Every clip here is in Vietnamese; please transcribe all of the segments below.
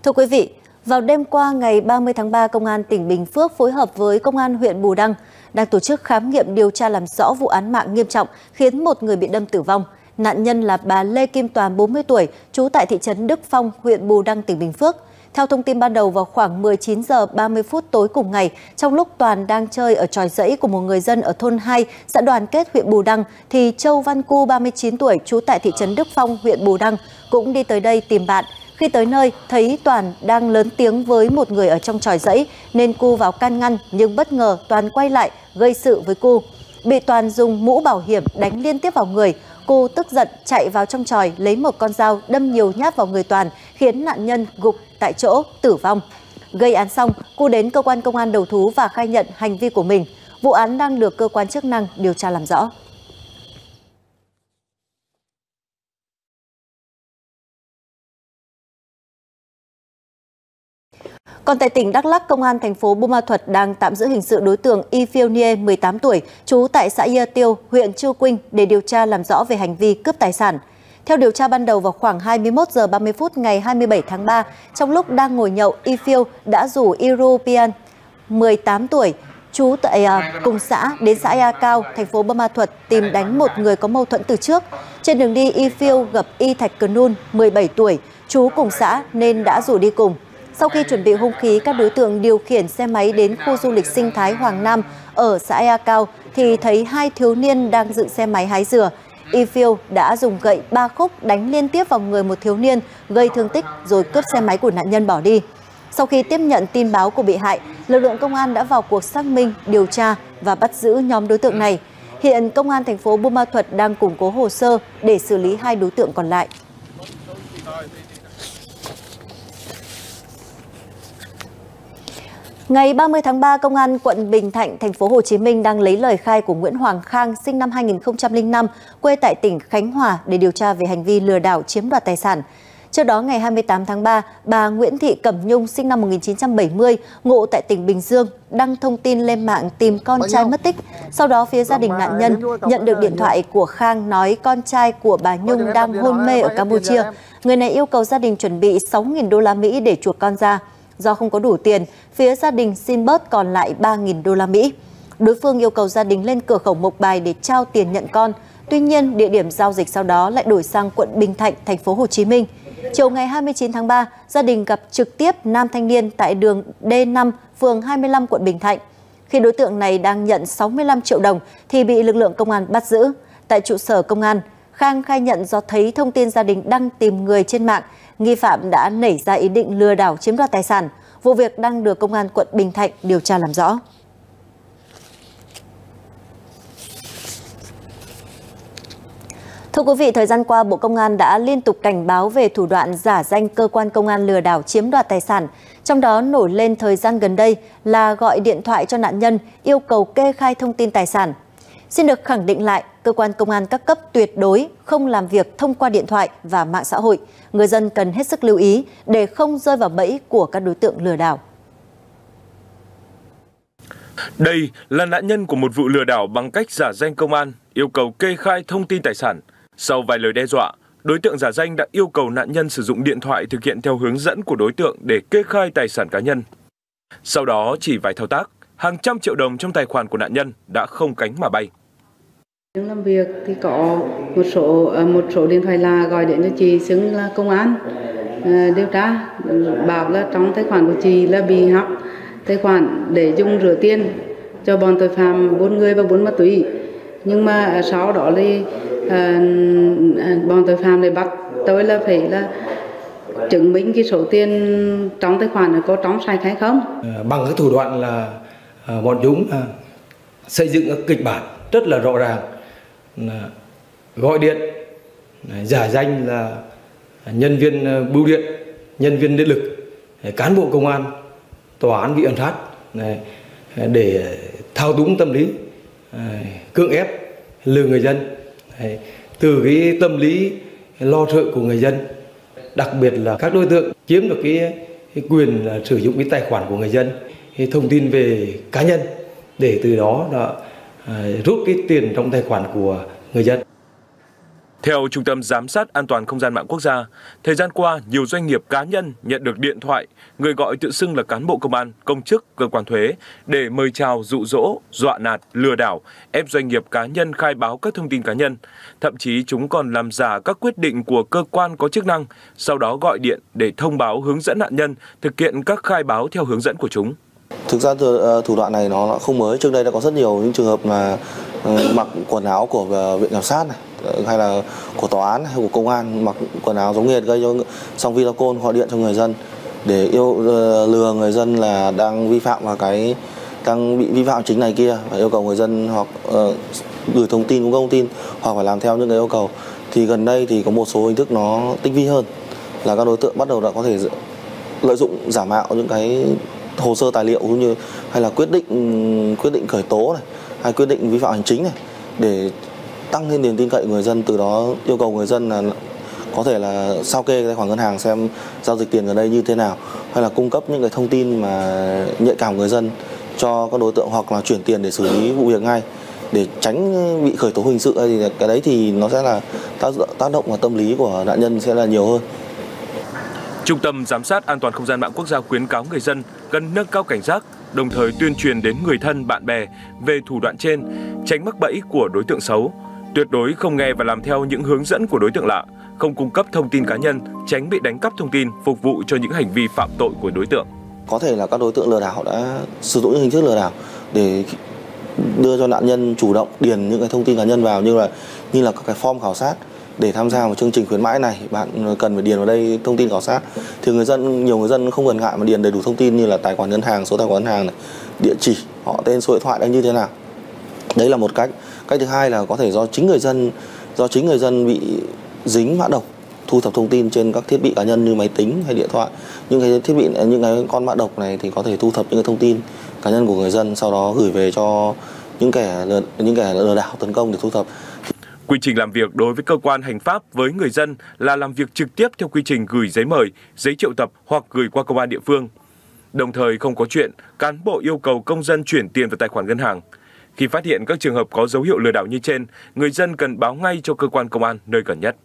Thưa quý vị, vào đêm qua ngày 30 tháng 3, Công an tỉnh Bình Phước phối hợp với Công an huyện Bù Đăng đang tổ chức khám nghiệm điều tra làm rõ vụ án mạng nghiêm trọng khiến một người bị đâm tử vong. Nạn nhân là bà Lê Kim Toàn, 40 tuổi, trú tại thị trấn Đức Phong, huyện Bù Đăng, tỉnh Bình Phước. Theo thông tin ban đầu, vào khoảng 19 giờ 30 phút tối cùng ngày, trong lúc Toàn đang chơi ở chòi giẫy của một người dân ở thôn 2, xã Đoàn Kết, huyện Bù Đăng, thì Châu Văn Cu, 39 tuổi, trú tại thị trấn Đức Phong, huyện Bù Đăng, cũng đi tới đây tìm bạn. Khi tới nơi, thấy Toàn đang lớn tiếng với một người ở trong chòi giẫy nên Cu vào can ngăn, nhưng bất ngờ Toàn quay lại gây sự với Cu. Bị Toàn dùng mũ bảo hiểm đánh liên tiếp vào người. Cu tức giận chạy vào trong chòi lấy một con dao đâm nhiều nhát vào người Toàn, khiến nạn nhân gục tại chỗ tử vong. Gây án xong, Cu đến cơ quan công an đầu thú và khai nhận hành vi của mình. Vụ án đang được cơ quan chức năng điều tra làm rõ. Còn tại tỉnh Đắk Lắk, Công an thành phố Buôn Ma Thuột đang tạm giữ hình sự đối tượng Y Phiêu Nie, 18 tuổi, trú tại xã Ia Tiêu, huyện Chư Quynh để điều tra làm rõ về hành vi cướp tài sản. Theo điều tra ban đầu, vào khoảng 21 giờ 30 phút ngày 27 tháng 3, trong lúc đang ngồi nhậu, Y Phiêu đã rủ Iru Pian, 18 tuổi, trú tại cùng xã đến xã Ia Cao, thành phố Buôn Ma Thuột tìm đánh một người có mâu thuẫn từ trước. Trên đường đi, Y Phiêu gặp Y Thạch Cờ Nun, 17 tuổi, trú cùng xã nên đã rủ đi cùng. Sau khi chuẩn bị hung khí, các đối tượng điều khiển xe máy đến khu du lịch sinh thái Hoàng Nam ở xã Ia Cao thì thấy hai thiếu niên đang dựng xe máy hái dừa. Y Phiêu đã dùng gậy 3 khúc đánh liên tiếp vào người một thiếu niên, gây thương tích rồi cướp xe máy của nạn nhân bỏ đi. Sau khi tiếp nhận tin báo của bị hại, lực lượng công an đã vào cuộc xác minh, điều tra và bắt giữ nhóm đối tượng này. Hiện Công an thành phố Buôn Ma Thuột đang củng cố hồ sơ để xử lý hai đối tượng còn lại. Ngày 30 tháng 3, Công an quận Bình Thạnh, thành phố Hồ Chí Minh đang lấy lời khai của Nguyễn Hoàng Khang, sinh năm 2005, quê tại tỉnh Khánh Hòa để điều tra về hành vi lừa đảo chiếm đoạt tài sản. Trước đó, ngày 28 tháng 3, bà Nguyễn Thị Cẩm Nhung, sinh năm 1970, ngụ tại tỉnh Bình Dương, đăng thông tin lên mạng tìm con trai mất tích. Sau đó, phía gia đình nạn nhân nhận được điện thoại của Khang nói con trai của bà Nhung đang hôn mê ở Campuchia. Người này yêu cầu gia đình chuẩn bị 6.000 đô la Mỹ để chuộc con ra. Do không có đủ tiền, phía gia đình xin bớt còn lại 3.000 đô la Mỹ. Đối phương yêu cầu gia đình lên cửa khẩu Mộc Bài để trao tiền nhận con. Tuy nhiên, địa điểm giao dịch sau đó lại đổi sang quận Bình Thạnh, thành phố Hồ Chí Minh. Chiều ngày 29 tháng 3, gia đình gặp trực tiếp nam thanh niên tại đường D5, phường 25, quận Bình Thạnh. Khi đối tượng này đang nhận 65 triệu đồng thì bị lực lượng công an bắt giữ. Tại trụ sở công an, Khang khai nhận do thấy thông tin gia đình đang tìm người trên mạng, nghi phạm đã nảy ra ý định lừa đảo chiếm đoạt tài sản. Vụ việc đang được Công an quận Bình Thạnh điều tra làm rõ. Thưa quý vị, thời gian qua, Bộ Công an đã liên tục cảnh báo về thủ đoạn giả danh cơ quan công an lừa đảo chiếm đoạt tài sản. Trong đó nổi lên thời gian gần đây là gọi điện thoại cho nạn nhân yêu cầu kê khai thông tin tài sản. Xin được khẳng định lại, cơ quan công an các cấp tuyệt đối không làm việc thông qua điện thoại và mạng xã hội. Người dân cần hết sức lưu ý để không rơi vào bẫy của các đối tượng lừa đảo. Đây là nạn nhân của một vụ lừa đảo bằng cách giả danh công an, yêu cầu kê khai thông tin tài sản. Sau vài lời đe dọa, đối tượng giả danh đã yêu cầu nạn nhân sử dụng điện thoại thực hiện theo hướng dẫn của đối tượng để kê khai tài sản cá nhân. Sau đó chỉ vài thao tác, hàng trăm triệu đồng trong tài khoản của nạn nhân đã không cánh mà bay. Làm việc thì có một số điện thoại là gọi điện cho chị xưng là công an điều tra, bảo là trong tài khoản của chị là bị hack tài khoản để dùng rửa tiền cho bọn tội phạm buôn người và buôn ma túy. Nhưng mà sau đó thì bọn tội phạm này bắt tôi là phải là chứng minh cái số tiền trong tài khoản có trong sạch hay không. Bằng cái thủ đoạn là bọn chúng xây dựng các kịch bản rất là rõ ràng, gọi điện giả danh là nhân viên bưu điện, nhân viên điện lực, cán bộ công an, tòa án, viện sát để thao túng tâm lý, cưỡng ép lừa người dân. Từ cái tâm lý lo sợ của người dân, đặc biệt là các đối tượng chiếm được cái quyền là sử dụng cái tài khoản của người dân, cái thông tin về cá nhân để từ đó là rút cái tiền trong tài khoản của người dân. Theo Trung tâm Giám sát An toàn Không gian mạng quốc gia, thời gian qua, nhiều doanh nghiệp cá nhân nhận được điện thoại, người gọi tự xưng là cán bộ công an, công chức, cơ quan thuế để mời chào, dụ dỗ, dọa nạt, lừa đảo, ép doanh nghiệp cá nhân khai báo các thông tin cá nhân. Thậm chí chúng còn làm giả các quyết định của cơ quan có chức năng, sau đó gọi điện để thông báo hướng dẫn nạn nhân thực hiện các khai báo theo hướng dẫn của chúng. Thực ra thủ đoạn này nó không mới, trước đây đã có rất nhiều những trường hợp là mặc quần áo của viện kiểm sát này, hay là của tòa án hay của công an, mặc quần áo giống hệt gây cho xong video call gọi điện cho người dân để lừa người dân là đang vi phạm vào đang bị vi phạm chính này kia và yêu cầu người dân hoặc gửi thông tin, cung cấp thông tin hoặc phải làm theo những cái yêu cầu. Thì gần đây thì có một số hình thức nó tinh vi hơn, là các đối tượng bắt đầu đã có thể lợi dụng giả mạo những cái hồ sơ tài liệu cũng như hay là quyết định khởi tố này, hay quyết định vi phạm hành chính này để tăng thêm niềm tin cậy người dân, từ đó yêu cầu người dân là có thể là sao kê tài khoản ngân hàng xem giao dịch tiền gần đây như thế nào, hay là cung cấp những cái thông tin mà nhạy cảm người dân cho các đối tượng, hoặc là chuyển tiền để xử lý vụ việc ngay để tránh bị khởi tố hình sự. Thì cái đấy thì nó sẽ là tác động vào tâm lý của nạn nhân sẽ là nhiều hơn. Trung tâm Giám sát An toàn Không gian mạng quốc gia khuyến cáo người dân cần nâng cao cảnh giác, đồng thời tuyên truyền đến người thân, bạn bè về thủ đoạn trên, tránh mắc bẫy của đối tượng xấu. Tuyệt đối không nghe và làm theo những hướng dẫn của đối tượng lạ, không cung cấp thông tin cá nhân, tránh bị đánh cắp thông tin phục vụ cho những hành vi phạm tội của đối tượng. Có thể là các đối tượng lừa đảo đã sử dụng những hình thức lừa đảo để đưa cho nạn nhân chủ động điền những cái thông tin cá nhân vào, như là các cái form khảo sát. Để tham gia vào chương trình khuyến mãi này, bạn cần phải điền vào đây thông tin khảo sát. Thì nhiều người dân không cần ngại mà điền đầy đủ thông tin như là tài khoản ngân hàng, số tài khoản ngân hàng này, địa chỉ, họ tên, số điện thoại đang như thế nào. Đấy là một cách. Cách thứ hai là có thể do chính người dân bị dính mã độc, thu thập thông tin trên các thiết bị cá nhân như máy tính hay điện thoại. Những cái con mã độc này thì có thể thu thập những cái thông tin cá nhân của người dân, sau đó gửi về cho những kẻ lừa đảo tấn công để thu thập. Quy trình làm việc đối với cơ quan hành pháp với người dân là làm việc trực tiếp theo quy trình gửi giấy mời, giấy triệu tập hoặc gửi qua công an địa phương. Đồng thời không có chuyện cán bộ yêu cầu công dân chuyển tiền vào tài khoản ngân hàng. Khi phát hiện các trường hợp có dấu hiệu lừa đảo như trên, người dân cần báo ngay cho cơ quan công an nơi gần nhất.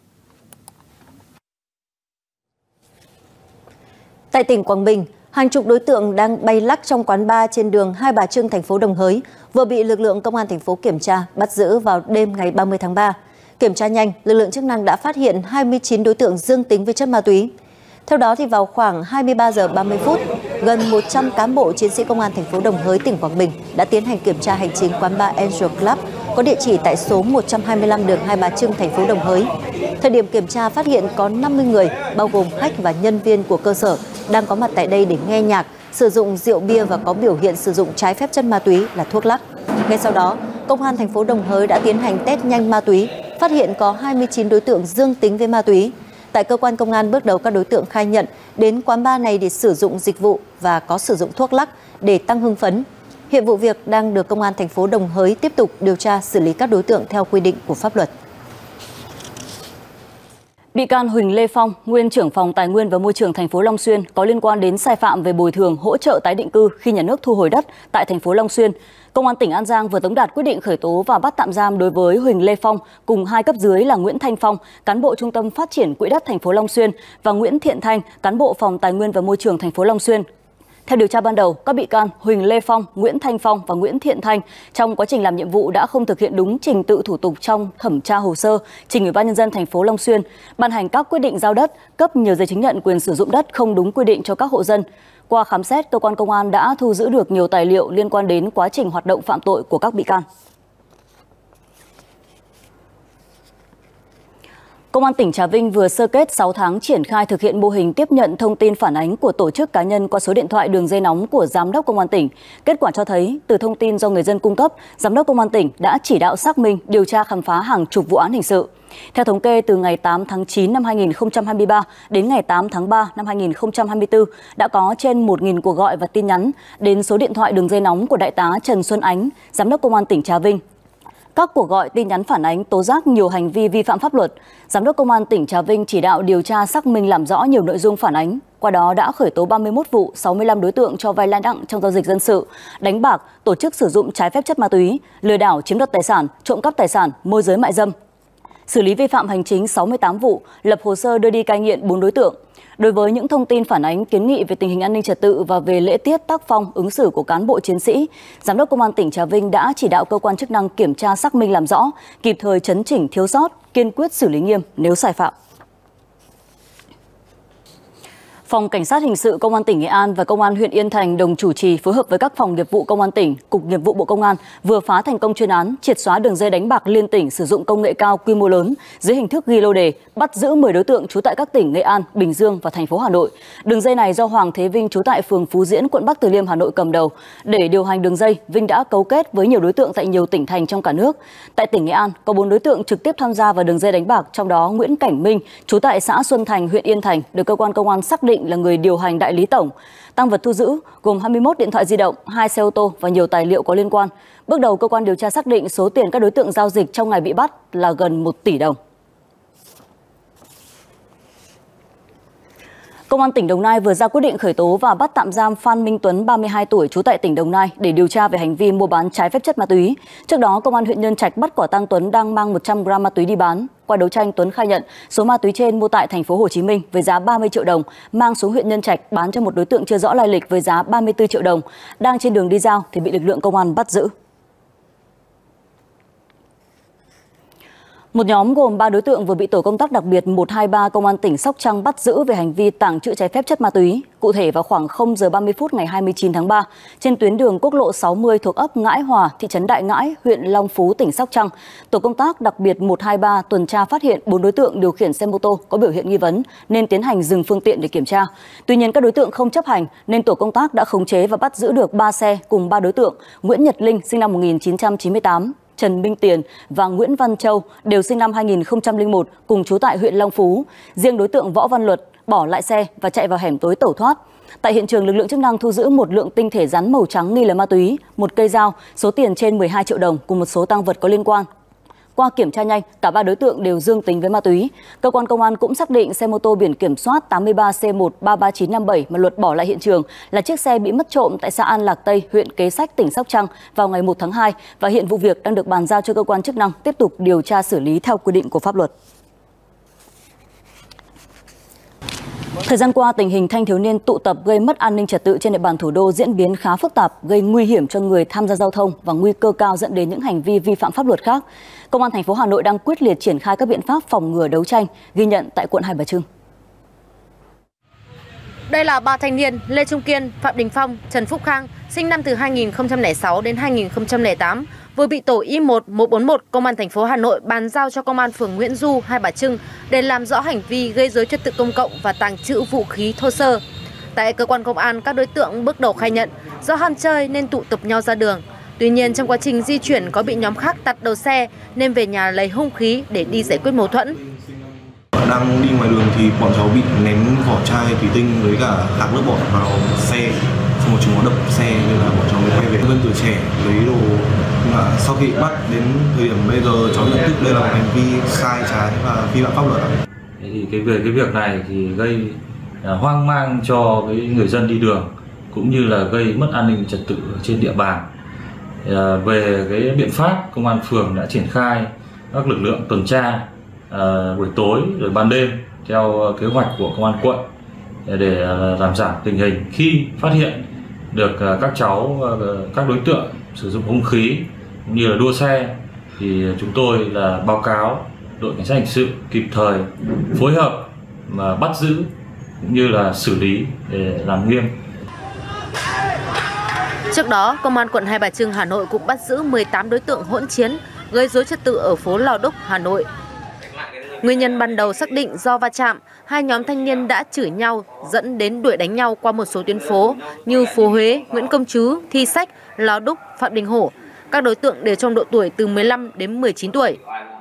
Tại tỉnh Quảng Bình, hàng chục đối tượng đang bay lắc trong quán bar trên đường Hai Bà Trưng, thành phố Đồng Hới vừa bị lực lượng công an thành phố kiểm tra, bắt giữ vào đêm ngày 30 tháng 3. Kiểm tra nhanh, lực lượng chức năng đã phát hiện 29 đối tượng dương tính với chất ma túy. Theo đó, thì vào khoảng 23 giờ 30 phút, gần 100 cán bộ chiến sĩ công an thành phố Đồng Hới, tỉnh Quảng Bình đã tiến hành kiểm tra hành chính quán bar Angel Club có địa chỉ tại số 125 đường Hai Bà Trưng, thành phố Đồng Hới. Thời điểm kiểm tra phát hiện có 50 người, bao gồm khách và nhân viên của cơ sở, đang có mặt tại đây để nghe nhạc, sử dụng rượu bia và có biểu hiện sử dụng trái phép chất ma túy là thuốc lắc. Ngay sau đó, công an thành phố Đồng Hới đã tiến hành test nhanh ma túy, phát hiện có 29 đối tượng dương tính với ma túy. Tại cơ quan công an, bước đầu các đối tượng khai nhận đến quán bar này để sử dụng dịch vụ và có sử dụng thuốc lắc để tăng hưng phấn. Hiện vụ việc đang được công an thành phố Đồng Hới tiếp tục điều tra, xử lý các đối tượng theo quy định của pháp luật. Bị can Huỳnh Lê Phong, nguyên trưởng phòng Tài nguyên và Môi trường thành phố Long Xuyên, có liên quan đến sai phạm về bồi thường hỗ trợ tái định cư khi nhà nước thu hồi đất tại thành phố Long Xuyên. Công an tỉnh An Giang vừa tống đạt quyết định khởi tố và bắt tạm giam đối với Huỳnh Lê Phong cùng 2 cấp dưới là Nguyễn Thanh Phong, cán bộ Trung tâm Phát triển Quỹ đất thành phố Long Xuyên, và Nguyễn Thiện Thanh, cán bộ Phòng Tài nguyên và Môi trường thành phố Long Xuyên. Theo điều tra ban đầu, các bị can Huỳnh Lê Phong, Nguyễn Thanh Phong và Nguyễn Thiện Thanh trong quá trình làm nhiệm vụ đã không thực hiện đúng trình tự thủ tục trong thẩm tra hồ sơ, trình Ủy ban nhân dân thành phố Long Xuyên, ban hành các quyết định giao đất, cấp nhiều giấy chứng nhận quyền sử dụng đất không đúng quy định cho các hộ dân. Qua khám xét, cơ quan công an đã thu giữ được nhiều tài liệu liên quan đến quá trình hoạt động phạm tội của các bị can. Công an tỉnh Trà Vinh vừa sơ kết 6 tháng triển khai thực hiện mô hình tiếp nhận thông tin phản ánh của tổ chức cá nhân qua số điện thoại đường dây nóng của Giám đốc Công an tỉnh. Kết quả cho thấy, từ thông tin do người dân cung cấp, Giám đốc Công an tỉnh đã chỉ đạo xác minh, điều tra khám phá hàng chục vụ án hình sự. Theo thống kê, từ ngày 8 tháng 9 năm 2023 đến ngày 8 tháng 3 năm 2024, đã có trên 1.000 cuộc gọi và tin nhắn đến số điện thoại đường dây nóng của Đại tá Trần Xuân Ánh, Giám đốc Công an tỉnh Trà Vinh. Các cuộc gọi, tin nhắn phản ánh tố giác nhiều hành vi vi phạm pháp luật. Giám đốc Công an tỉnh Trà Vinh chỉ đạo điều tra xác minh làm rõ nhiều nội dung phản ánh. Qua đó đã khởi tố 31 vụ, 65 đối tượng cho vay lãi nặng trong giao dịch dân sự, đánh bạc, tổ chức sử dụng trái phép chất ma túy, lừa đảo chiếm đoạt tài sản, trộm cắp tài sản, môi giới mại dâm. xử lý vi phạm hành chính 68 vụ, lập hồ sơ đưa đi cai nghiện 4 đối tượng. Đối với những thông tin phản ánh kiến nghị về tình hình an ninh trật tự và về lễ tiết tác phong ứng xử của cán bộ chiến sĩ, Giám đốc Công an tỉnh Trà Vinh đã chỉ đạo cơ quan chức năng kiểm tra xác minh làm rõ, kịp thời chấn chỉnh thiếu sót, kiên quyết xử lý nghiêm nếu sai phạm. Phòng Cảnh sát Hình sự Công an tỉnh Nghệ An và Công an huyện Yên Thành đồng chủ trì phối hợp với các phòng nghiệp vụ Công an tỉnh, Cục Nghiệp vụ Bộ Công an vừa phá thành công chuyên án triệt xóa đường dây đánh bạc liên tỉnh sử dụng công nghệ cao quy mô lớn dưới hình thức ghi lô đề, bắt giữ 10 đối tượng trú tại các tỉnh Nghệ An, Bình Dương và thành phố Hà Nội. Đường dây này do Hoàng Thế Vinh trú tại phường Phú Diễn, quận Bắc Từ Liêm, Hà Nội cầm đầu. Để điều hành đường dây, Vinh đã cấu kết với nhiều đối tượng tại nhiều tỉnh thành trong cả nước. Tại tỉnh Nghệ An, có 4 đối tượng trực tiếp tham gia vào đường dây đánh bạc, trong đó Nguyễn Cảnh Minh, trú tại xã Xuân Thành, huyện Yên Thành, được cơ quan công an xác định là người điều hành đại lý tổng. Tang vật thu giữ gồm 21 điện thoại di động, 2 xe ô tô và nhiều tài liệu có liên quan. Bước đầu, cơ quan điều tra xác định số tiền các đối tượng giao dịch trong ngày bị bắt là gần 1 tỷ đồng. Công an tỉnh Đồng Nai vừa ra quyết định khởi tố và bắt tạm giam Phan Minh Tuấn, 32 tuổi, trú tại tỉnh Đồng Nai để điều tra về hành vi mua bán trái phép chất ma túy. Trước đó, Công an huyện Nhân Trạch bắt quả tang Tuấn đang mang 100 gram ma túy đi bán. Qua đấu tranh, Tuấn khai nhận số ma túy trên mua tại thành phố Hồ Chí Minh với giá 30 triệu đồng, mang xuống huyện Nhân Trạch bán cho một đối tượng chưa rõ lai lịch với giá 34 triệu đồng. Đang trên đường đi giao thì bị lực lượng công an bắt giữ. Một nhóm gồm 3 đối tượng vừa bị tổ công tác đặc biệt 123 Công an tỉnh Sóc Trăng bắt giữ về hành vi tàng trữ trái phép chất ma túy. Cụ thể, vào khoảng 0 giờ 30 phút ngày 29 tháng 3, trên tuyến đường quốc lộ 60 thuộc ấp Ngãi Hòa, thị trấn Đại Ngãi, huyện Long Phú, tỉnh Sóc Trăng, tổ công tác đặc biệt 123 tuần tra phát hiện 4 đối tượng điều khiển xe mô tô có biểu hiện nghi vấn nên tiến hành dừng phương tiện để kiểm tra. Tuy nhiên, các đối tượng không chấp hành nên tổ công tác đã khống chế và bắt giữ được 3 xe cùng 3 đối tượng: Nguyễn Nhật Linh sinh năm 1998, Trần Minh Tiền và Nguyễn Văn Châu đều sinh năm 2001, cùng trú tại huyện Long Phú. Riêng đối tượng Võ Văn Luật bỏ lại xe và chạy vào hẻm tối tẩu thoát. Tại hiện trường, lực lượng chức năng thu giữ một lượng tinh thể rắn màu trắng nghi là ma túy, một cây dao, số tiền trên 12 triệu đồng cùng một số tang vật có liên quan. Qua kiểm tra nhanh, cả 3 đối tượng đều dương tính với ma túy. Cơ quan công an cũng xác định xe mô tô biển kiểm soát 83C133957 mà Luật bỏ lại hiện trường là chiếc xe bị mất trộm tại xã An Lạc Tây, huyện Kế Sách, tỉnh Sóc Trăng vào ngày 1 tháng 2 và hiện vụ việc đang được bàn giao cho cơ quan chức năng tiếp tục điều tra xử lý theo quy định của pháp luật. Thời gian qua, tình hình thanh thiếu niên tụ tập gây mất an ninh trật tự trên địa bàn thủ đô diễn biến khá phức tạp, gây nguy hiểm cho người tham gia giao thông và nguy cơ cao dẫn đến những hành vi vi phạm pháp luật khác. Công an thành phố Hà Nội đang quyết liệt triển khai các biện pháp phòng ngừa đấu tranh, ghi nhận tại quận Hai Bà Trưng. Đây là 3 thanh niên Lê Trung Kiên, Phạm Đình Phong, Trần Phúc Khang, sinh năm từ 2006 đến 2008, vừa bị tổ Y1 141 Công an thành phố Hà Nội bàn giao cho Công an phường Nguyễn Du, Hai Bà Trưng để làm rõ hành vi gây rối trật tự công cộng và tàng trữ vũ khí thô sơ. Tại cơ quan công an, các đối tượng bước đầu khai nhận do ham chơi nên tụ tập nhau ra đường. Tuy nhiên, trong quá trình di chuyển có bị nhóm khác tạt đầu xe nên về nhà lấy hung khí để đi giải quyết mâu thuẫn. Đang đi ngoài đường thì bọn cháu bị ném vỏ chai thủy tinh với cả hạt nước bọt vào xe, xong rồi chúng nó đập xe nên là bọn cháu mới quay về. Dân tuổi trẻ lấy đồ, nhưng mà sau khi bắt đến thời điểm bây giờ cháu nhận thức đây là một hành vi sai trái và vi phạm pháp luật. Thì cái việc này thì gây hoang mang cho cái người dân đi đường cũng như là gây mất an ninh trật tự trên địa bàn. Về cái biện pháp, công an phường đã triển khai các lực lượng tuần tra buổi tối rồi ban đêm theo kế hoạch của công an quận để làm giảm tình hình. Khi phát hiện được các đối tượng sử dụng hung khí cũng như là đua xe thì chúng tôi là báo cáo đội cảnh sát hình sự kịp thời phối hợp mà bắt giữ cũng như là xử lý để làm nghiêm. Trước đó, Công an quận Hai Bà Trưng, Hà Nội cũng bắt giữ 18 đối tượng hỗn chiến gây rối trật tự ở phố Lò Đúc, Hà Nội. Nguyên nhân ban đầu xác định do va chạm, hai nhóm thanh niên đã chửi nhau dẫn đến đuổi đánh nhau qua một số tuyến phố như phố Huế, Nguyễn Công Trứ, Thi Sách, Lò Đúc, Phạm Đình Hổ. Các đối tượng đều trong độ tuổi từ 15 đến 19 tuổi.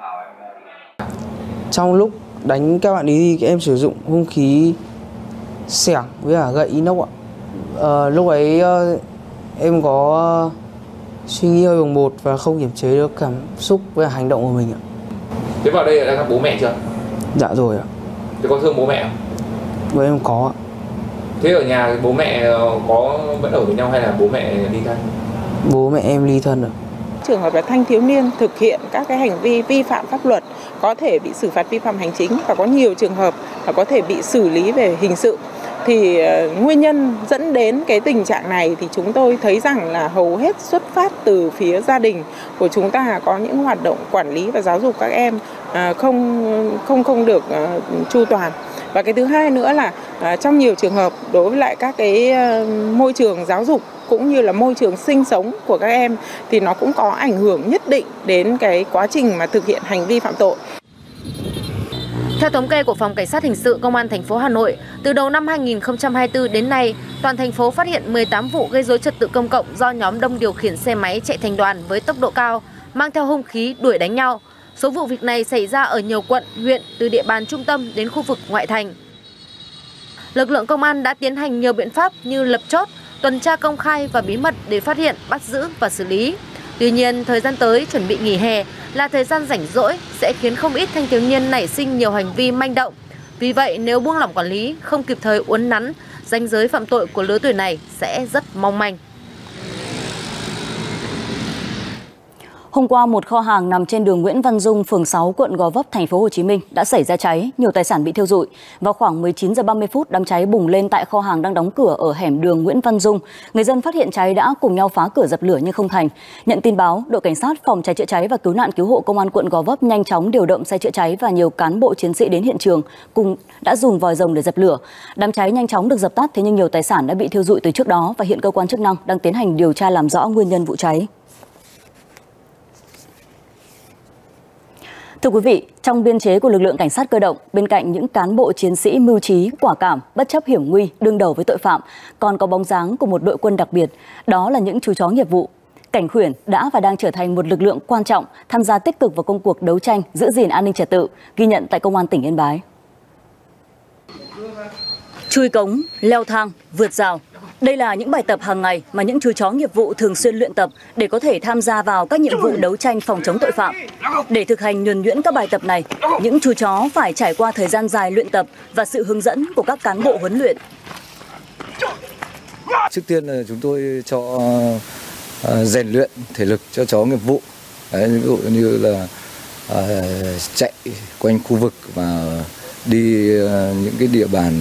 Trong lúc đánh các bạn ấy thì em sử dụng hung khí xẻng với cả gậy inox ạ. Lúc ấy em có suy nghĩ hơi bồng bột và không kiềm chế được cảm xúc với hành động của mình ạ. Thế vào đây đã gặp bố mẹ chưa? Dạ rồi ạ. Thế có thương bố mẹ không? Với em có ạ. Thế ở nhà bố mẹ có vẫn ở với nhau hay là bố mẹ ly thân? Bố mẹ em ly thân ạ. Trường hợp là thanh thiếu niên thực hiện các cái hành vi vi phạm pháp luật có thể bị xử phạt vi phạm hành chính và có nhiều trường hợp là có thể bị xử lý về hình sự. Thì nguyên nhân dẫn đến cái tình trạng này thì chúng tôi thấy rằng là hầu hết xuất phát từ phía gia đình của chúng ta có những hoạt động quản lý và giáo dục các em không được chu toàn. Và cái thứ hai nữa là trong nhiều trường hợp đối với lại các cái môi trường giáo dục cũng như là môi trường sinh sống của các em thì nó cũng có ảnh hưởng nhất định đến cái quá trình mà thực hiện hành vi phạm tội. Theo thống kê của Phòng Cảnh sát Hình sự Công an thành phố Hà Nội, từ đầu năm 2024 đến nay, toàn thành phố phát hiện 18 vụ gây rối trật tự công cộng do nhóm đông điều khiển xe máy chạy thành đoàn với tốc độ cao, mang theo hung khí đuổi đánh nhau. Số vụ việc này xảy ra ở nhiều quận, huyện từ địa bàn trung tâm đến khu vực ngoại thành. Lực lượng công an đã tiến hành nhiều biện pháp như lập chốt, tuần tra công khai và bí mật để phát hiện, bắt giữ và xử lý. Tuy nhiên, thời gian tới chuẩn bị nghỉ hè là thời gian rảnh rỗi sẽ khiến không ít thanh thiếu niên nảy sinh nhiều hành vi manh động. Vì vậy, nếu buông lỏng quản lý, không kịp thời uốn nắn, ranh giới phạm tội của lứa tuổi này sẽ rất mong manh. Hôm qua, một kho hàng nằm trên đường Nguyễn Văn Dung, phường 6, quận Gò Vấp, thành phố Hồ Chí Minh đã xảy ra cháy, nhiều tài sản bị thiêu rụi. Vào khoảng 19 giờ 30 phút, đám cháy bùng lên tại kho hàng đang đóng cửa ở hẻm đường Nguyễn Văn Dung. Người dân phát hiện cháy đã cùng nhau phá cửa dập lửa nhưng không thành. Nhận tin báo, đội cảnh sát phòng cháy chữa cháy và cứu nạn cứu hộ công an quận Gò Vấp nhanh chóng điều động xe chữa cháy và nhiều cán bộ chiến sĩ đến hiện trường cùng đã dùng vòi rồng để dập lửa. Đám cháy nhanh chóng được dập tắt, thế nhưng nhiều tài sản đã bị thiêu rụi từ trước đó và hiện cơ quan chức năng đang tiến hành điều tra làm rõ nguyên nhân vụ cháy. Thưa quý vị, trong biên chế của lực lượng cảnh sát cơ động, bên cạnh những cán bộ chiến sĩ mưu trí, quả cảm, bất chấp hiểm nguy, đương đầu với tội phạm, còn có bóng dáng của một đội quân đặc biệt, đó là những chú chó nghiệp vụ. Cảnh khuyển đã và đang trở thành một lực lượng quan trọng tham gia tích cực vào công cuộc đấu tranh, giữ gìn an ninh trật tự, ghi nhận tại Công an tỉnh Yên Bái. Chui cống, leo thang, vượt rào. Đây là những bài tập hàng ngày mà những chú chó nghiệp vụ thường xuyên luyện tập để có thể tham gia vào các nhiệm vụ đấu tranh phòng chống tội phạm. Để thực hành nhuần nhuyễn các bài tập này, những chú chó phải trải qua thời gian dài luyện tập và sự hướng dẫn của các cán bộ huấn luyện. Trước tiên là chúng tôi cho rèn luyện thể lực cho chó nghiệp vụ. Đấy, ví dụ như là chạy quanh khu vực và đi những cái địa bàn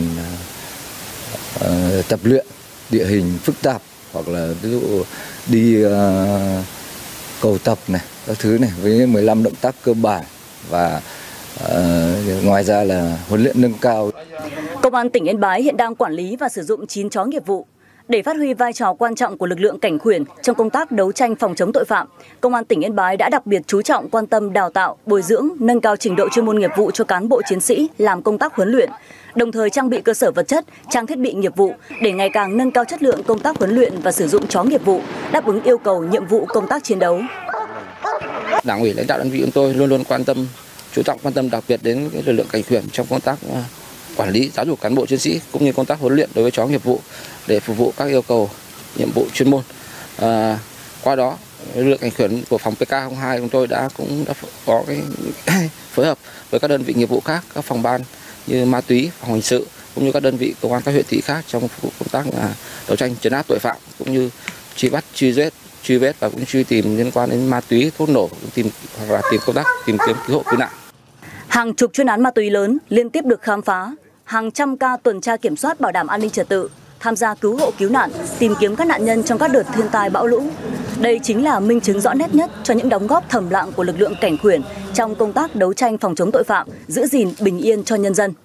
tập luyện địa hình phức tạp, hoặc là ví dụ đi cầu tập này, các thứ này với 15 động tác cơ bản và ngoài ra là huấn luyện nâng cao. Công an tỉnh Yên Bái hiện đang quản lý và sử dụng 9 chó nghiệp vụ. Để phát huy vai trò quan trọng của lực lượng cảnh khuyển trong công tác đấu tranh phòng chống tội phạm, Công an tỉnh Yên Bái đã đặc biệt chú trọng quan tâm đào tạo, bồi dưỡng, nâng cao trình độ chuyên môn nghiệp vụ cho cán bộ chiến sĩ làm công tác huấn luyện, đồng thời trang bị cơ sở vật chất, trang thiết bị nghiệp vụ để ngày càng nâng cao chất lượng công tác huấn luyện và sử dụng chó nghiệp vụ, đáp ứng yêu cầu nhiệm vụ công tác chiến đấu. Đảng ủy lãnh đạo đơn vị chúng tôi luôn luôn chú trọng quan tâm đặc biệt đến lực lượng cảnh khuyển trong công tác quản lý, giáo dục cán bộ chiến sĩ cũng như công tác huấn luyện đối với chó nghiệp vụ để phục vụ các yêu cầu nhiệm vụ chuyên môn. Qua đó, lực lượng cảnh khuyển của phòng PK02 chúng tôi cũng đã có cái phối hợp với các đơn vị nghiệp vụ khác, các phòng ban như ma túy, phòng hình sự cũng như các đơn vị công an các huyện thị khác trong phục vụ công tác đấu tranh trấn áp tội phạm cũng như truy bắt, truy vết và cũng truy tìm liên quan đến ma túy, thuốc nổ, tìm công tác tìm kiếm cứu hộ cứu nạn. Hàng chục chuyên án ma túy lớn liên tiếp được khám phá, hàng trăm ca tuần tra kiểm soát bảo đảm an ninh trật tự, tham gia cứu hộ cứu nạn, tìm kiếm các nạn nhân trong các đợt thiên tai bão lũ. Đây chính là minh chứng rõ nét nhất cho những đóng góp thầm lặng của lực lượng cảnh khuyển trong công tác đấu tranh phòng chống tội phạm, giữ gìn bình yên cho nhân dân.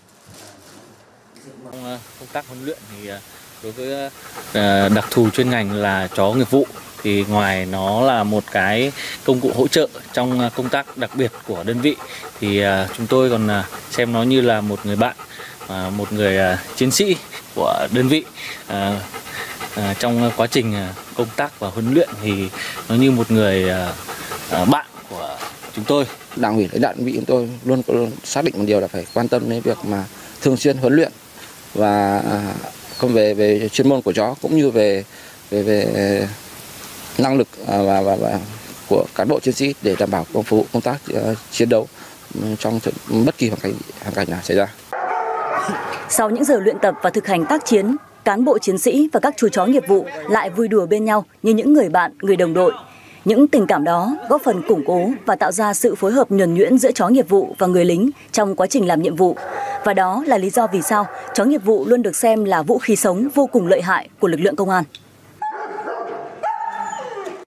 Công tác huấn luyện thì đối với đặc thù chuyên ngành là chó nghiệp vụ thì ngoài nó là một cái công cụ hỗ trợ trong công tác đặc biệt của đơn vị thì chúng tôi còn xem nó như là một người bạn, một người chiến sĩ của đơn vị. Trong quá trình công tác và huấn luyện thì nó như một người bạn của chúng tôi. Đảng ủy lãnh đạo đơn vị chúng tôi luôn xác định một điều là phải quan tâm đến việc mà thường xuyên huấn luyện và không về chuyên môn của chó cũng như về năng lực và của cán bộ chiến sĩ để đảm bảo phục vụ công tác chiến đấu trong bất kỳ hoàn cảnh nào xảy ra. Sau những giờ luyện tập và thực hành tác chiến, cán bộ chiến sĩ và các chú chó nghiệp vụ lại vui đùa bên nhau như những người bạn, người đồng đội. Những tình cảm đó góp phần củng cố và tạo ra sự phối hợp nhuần nhuyễn giữa chó nghiệp vụ và người lính trong quá trình làm nhiệm vụ. Và đó là lý do vì sao chó nghiệp vụ luôn được xem là vũ khí sống vô cùng lợi hại của lực lượng công an.